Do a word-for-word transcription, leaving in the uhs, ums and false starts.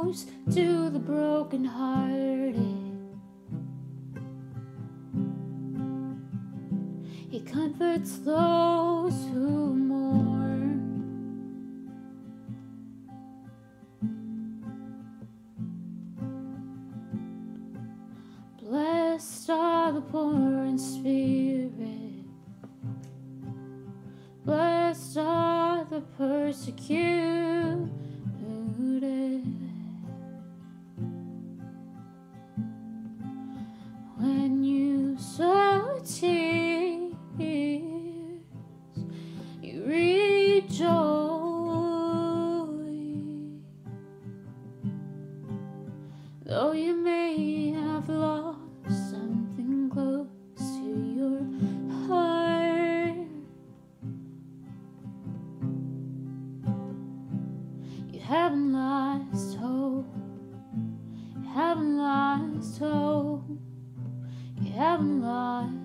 close to the broken-hearted. He comforts those who mourn. Blessed are the poor in spirit. Blessed are the persecuted. When you sow tears, you rejoice. Though you may have lost something close to your heart, you haven't lost hope. You haven't lost hope. You haven't lost